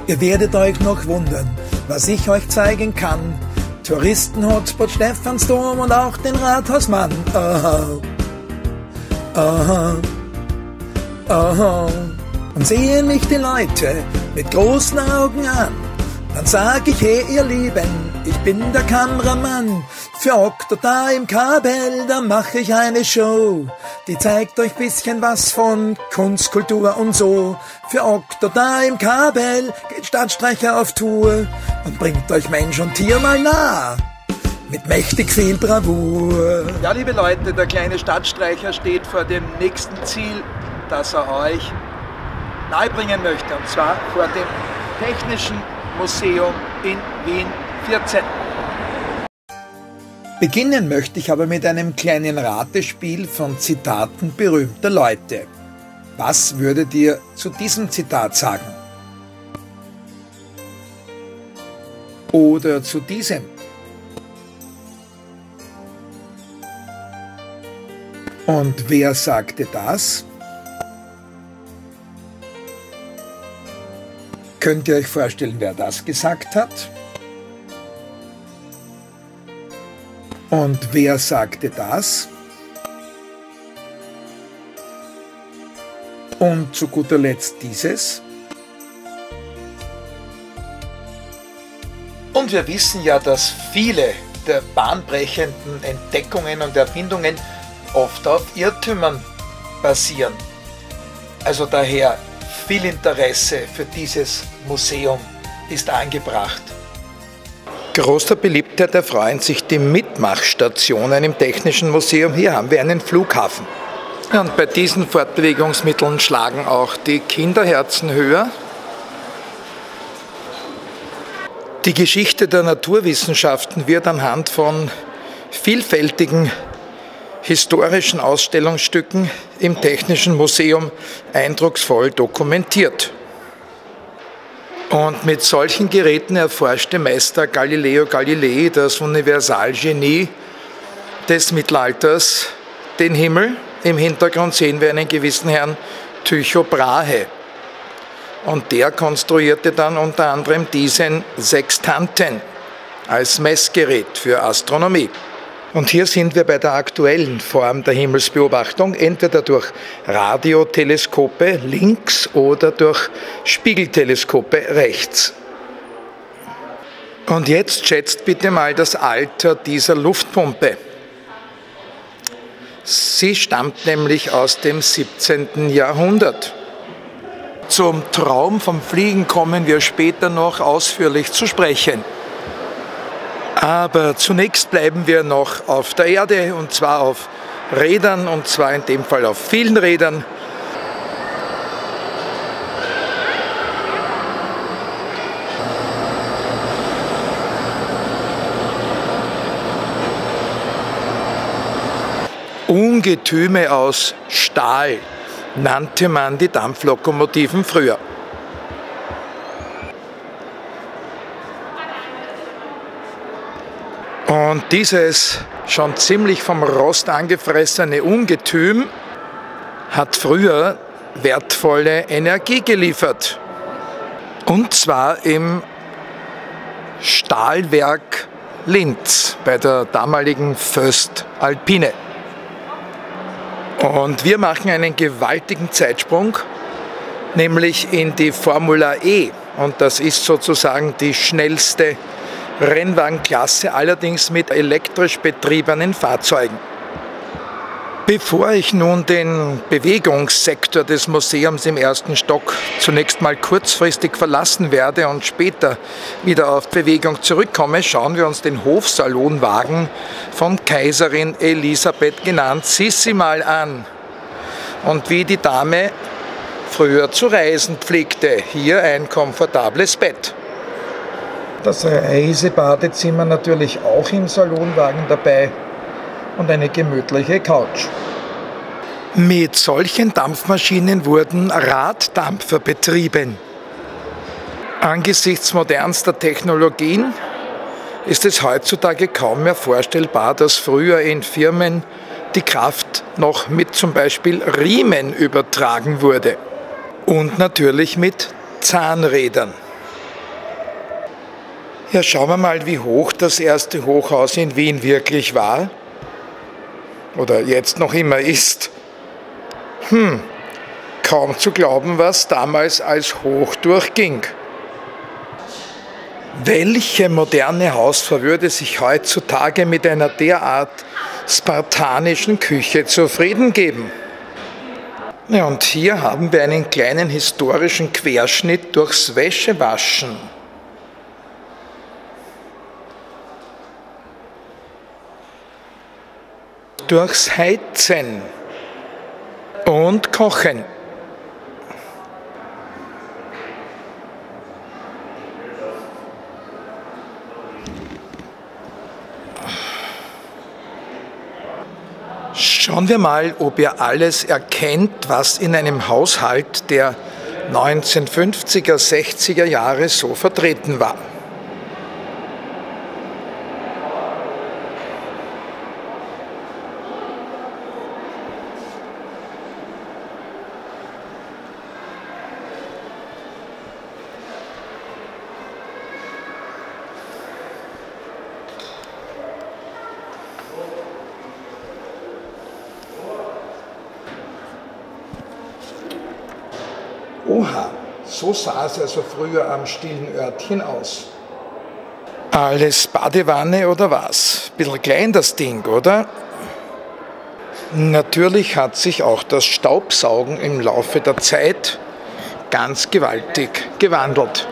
Ihr werdet euch noch wundern, was ich euch zeigen kann. Touristen-Hotspot Stephansdom und auch den Rathausmann. Aha. Aha. Aha. Und sehen mich die Leute mit großen Augen an, dann sag ich, hey ihr Lieben, ich bin der Kameramann. Für Okto da im Kabel, da mach ich eine Show. Die zeigt euch bisschen was von Kunst, Kultur und so. Für Okto da im Kabel geht Stadtstreicher auf Tour und bringt euch Mensch und Tier mal nah. Mit mächtig viel Bravour. Ja, liebe Leute, der kleine Stadtstreicher steht vor dem nächsten Ziel, das er euch nahebringen möchte. Und zwar vor dem Technischen Museum in Wien 14. Beginnen möchte ich aber mit einem kleinen Ratespiel von Zitaten berühmter Leute. Was würdet ihr zu diesem Zitat sagen? Oder zu diesem? Und wer sagte das? Könnt ihr euch vorstellen, wer das gesagt hat? Und wer sagte das? Und zu guter Letzt dieses? Und wir wissen ja, dass viele der bahnbrechenden Entdeckungen und Erfindungen oft auf Irrtümern basieren. Also daher viel Interesse für dieses Museum ist angebracht. Großer Beliebtheit erfreuen sich die Mitmachstationen im Technischen Museum. Hier haben wir einen Flughafen. Und bei diesen Fortbewegungsmitteln schlagen auch die Kinderherzen höher. Die Geschichte der Naturwissenschaften wird anhand von vielfältigen historischen Ausstellungsstücken im Technischen Museum eindrucksvoll dokumentiert. Und mit solchen Geräten erforschte Meister Galileo Galilei, das Universalgenie des Mittelalters, den Himmel. Im Hintergrund sehen wir einen gewissen Herrn Tycho Brahe. Und der konstruierte dann unter anderem diesen Sextanten als Messgerät für Astronomie. Und hier sind wir bei der aktuellen Form der Himmelsbeobachtung, entweder durch Radioteleskope links oder durch Spiegelteleskope rechts. Und jetzt schätzt bitte mal das Alter dieser Luftpumpe. Sie stammt nämlich aus dem 17. Jahrhundert. Zum Traum vom Fliegen kommen wir später noch ausführlich zu sprechen. Aber zunächst bleiben wir noch auf der Erde, und zwar auf Rädern, und zwar in dem Fall auf vielen Rädern. Ungetüme aus Stahl nannte man die Dampflokomotiven früher. Und dieses schon ziemlich vom Rost angefressene Ungetüm hat früher wertvolle Energie geliefert. Und zwar im Stahlwerk Linz bei der damaligen Voestalpine. Und wir machen einen gewaltigen Zeitsprung, nämlich in die Formula E. Und das ist sozusagen die schnellste Rennwagenklasse, allerdings mit elektrisch betriebenen Fahrzeugen. Bevor ich nun den Bewegungssektor des Museums im ersten Stock zunächst mal kurzfristig verlassen werde und später wieder auf Bewegung zurückkomme, schauen wir uns den Hofsalonwagen von Kaiserin Elisabeth, genannt Sissi, mal an. Und wie die Dame früher zu reisen pflegte. Hier ein komfortables Bett. Das Reisebadezimmer natürlich auch im Salonwagen dabei und eine gemütliche Couch. Mit solchen Dampfmaschinen wurden Raddampfer betrieben. Angesichts modernster Technologien ist es heutzutage kaum mehr vorstellbar, dass früher in Firmen die Kraft noch mit zum Beispiel Riemen übertragen wurde. Und natürlich mit Zahnrädern. Ja, schauen wir mal, wie hoch das erste Hochhaus in Wien wirklich war. Oder jetzt noch immer ist. Kaum zu glauben, was damals als hoch durchging. Welche moderne Hausfrau würde sich heutzutage mit einer derart spartanischen Küche zufrieden geben? Ja, und hier haben wir einen kleinen historischen Querschnitt durchs Wäschewaschen. Durchs Heizen und Kochen. Schauen wir mal, ob ihr alles erkennt, was in einem Haushalt der 1950er, 60er Jahre so vertreten war. Oha, so sah es also früher am stillen Örtchen aus. Alles Badewanne oder was? Bisschen klein das Ding, oder? Natürlich hat sich auch das Staubsaugen im Laufe der Zeit ganz gewaltig gewandelt.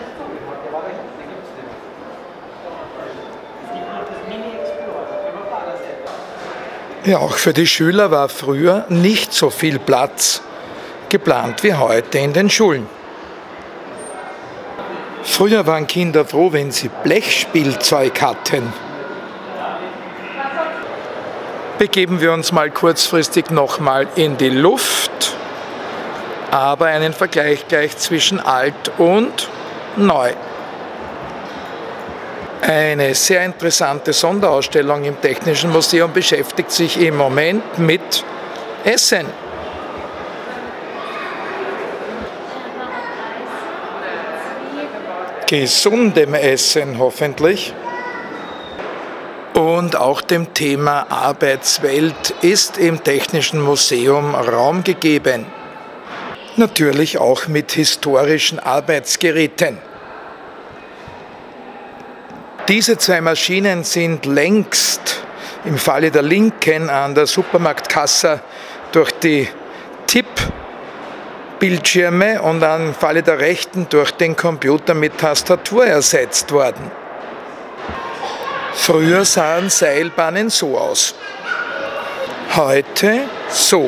Ja, auch für die Schüler war früher nicht so viel Platz geplant wie heute in den Schulen. Früher waren Kinder froh, wenn sie Blechspielzeug hatten. Begeben wir uns mal kurzfristig nochmal in die Luft, aber einen Vergleich gleich zwischen alt und neu. Eine sehr interessante Sonderausstellung im Technischen Museum beschäftigt sich im Moment mit Essen. Gesundem Essen hoffentlich. Und auch dem Thema Arbeitswelt ist im Technischen Museum Raum gegeben. Natürlich auch mit historischen Arbeitsgeräten. Diese zwei Maschinen sind längst im Falle der linken an der Supermarktkasse durch die Tippbildschirme und im Falle der rechten durch den Computer mit Tastatur ersetzt worden. Früher sahen Seilbahnen so aus, heute so.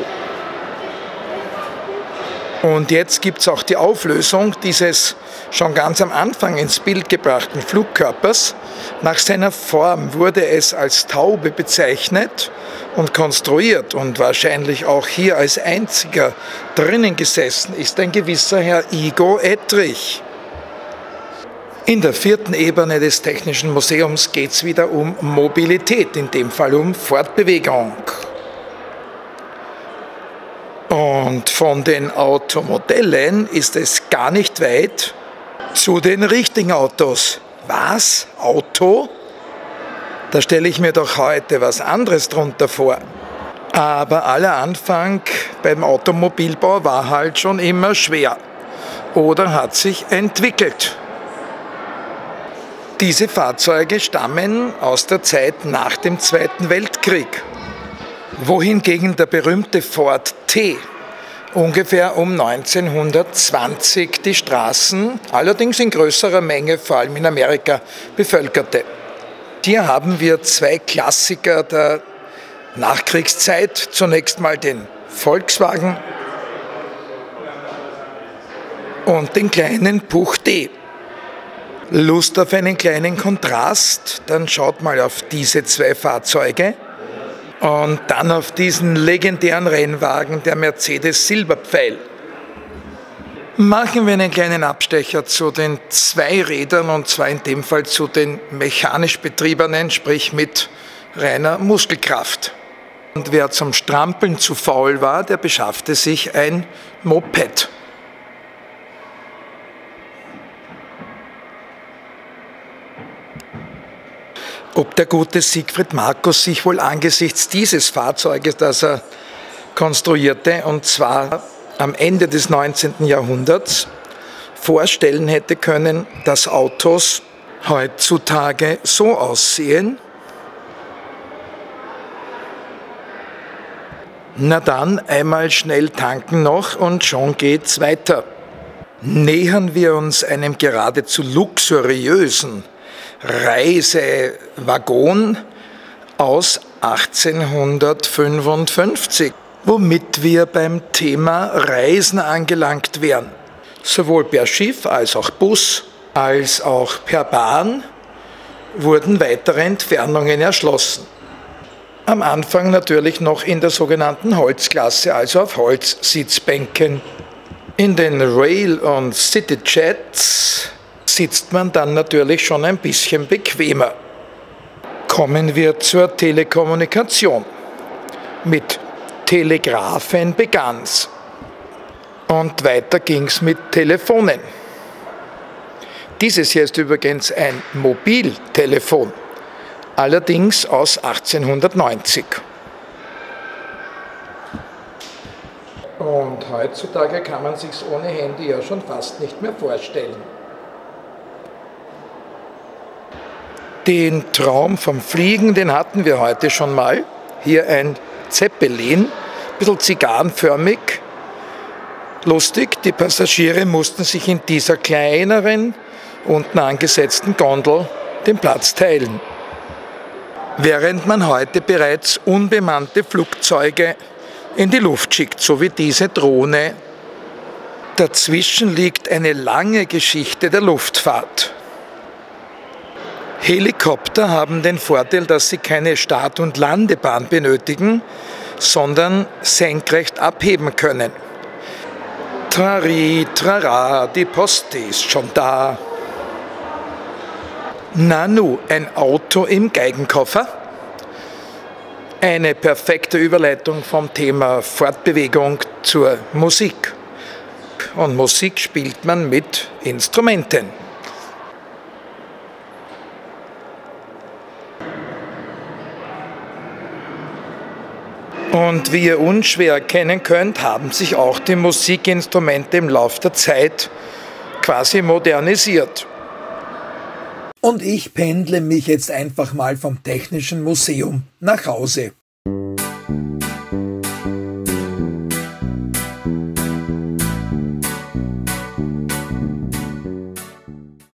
Und jetzt gibt es auch die Auflösung dieses schon ganz am Anfang ins Bild gebrachten Flugkörpers. Nach seiner Form wurde es als Taube bezeichnet und konstruiert und wahrscheinlich auch hier als einziger drinnen gesessen ist ein gewisser Herr Igo Ettrich. In der vierten Ebene des Technischen Museums geht es wieder um Mobilität, in dem Fall um Fortbewegung. Und von den Automodellen ist es gar nicht weit zu den richtigen Autos. Was? Auto? Da stelle ich mir doch heute was anderes drunter vor. Aber aller Anfang beim Automobilbau war halt schon immer schwer oder hat sich entwickelt. Diese Fahrzeuge stammen aus der Zeit nach dem Zweiten Weltkrieg, wohingegen der berühmte Ford T ungefähr um 1920 die Straßen, allerdings in größerer Menge, vor allem in Amerika, bevölkerte. Hier haben wir zwei Klassiker der Nachkriegszeit. Zunächst mal den Volkswagen und den kleinen Puch D. Lust auf einen kleinen Kontrast? Dann schaut mal auf diese zwei Fahrzeuge. Und dann auf diesen legendären Rennwagen, der Mercedes Silberpfeil. Machen wir einen kleinen Abstecher zu den Zweirädern und zwar in dem Fall zu den mechanisch betriebenen, sprich mit reiner Muskelkraft. Und wer zum Strampeln zu faul war, der beschaffte sich ein Moped. Ob der gute Siegfried Marcus sich wohl angesichts dieses Fahrzeuges, das er konstruierte, und zwar am Ende des 19. Jahrhunderts, vorstellen hätte können, dass Autos heutzutage so aussehen? Na dann, einmal schnell tanken noch und schon geht's weiter. Nähern wir uns einem geradezu luxuriösen Reisewaggon aus 1855, womit wir beim Thema Reisen angelangt wären. Sowohl per Schiff als auch Bus, als auch per Bahn wurden weitere Entfernungen erschlossen. Am Anfang natürlich noch in der sogenannten Holzklasse, also auf Holzsitzbänken. In den Rail- und Cityjets sitzt man dann natürlich schon ein bisschen bequemer. Kommen wir zur Telekommunikation. Mit Telegraphen begann's. Und weiter ging's mit Telefonen. Dieses hier ist übrigens ein Mobiltelefon, allerdings aus 1890. Und heutzutage kann man sich's ohne Handy ja schon fast nicht mehr vorstellen. Den Traum vom Fliegen, den hatten wir heute schon mal. Hier ein Zeppelin, ein bisschen zigarrenförmig. Lustig, die Passagiere mussten sich in dieser kleineren, unten angesetzten Gondel den Platz teilen. Während man heute bereits unbemannte Flugzeuge in die Luft schickt, so wie diese Drohne. Dazwischen liegt eine lange Geschichte der Luftfahrt. Helikopter haben den Vorteil, dass sie keine Start- und Landebahn benötigen, sondern senkrecht abheben können. Trari, trara, die Post ist schon da. Nanu, ein Auto im Geigenkoffer. Eine perfekte Überleitung vom Thema Fortbewegung zur Musik. Und Musik spielt man mit Instrumenten. Und wie ihr unschwer erkennen könnt, haben sich auch die Musikinstrumente im Laufe der Zeit quasi modernisiert. Und ich pendle mich jetzt einfach mal vom Technischen Museum nach Hause.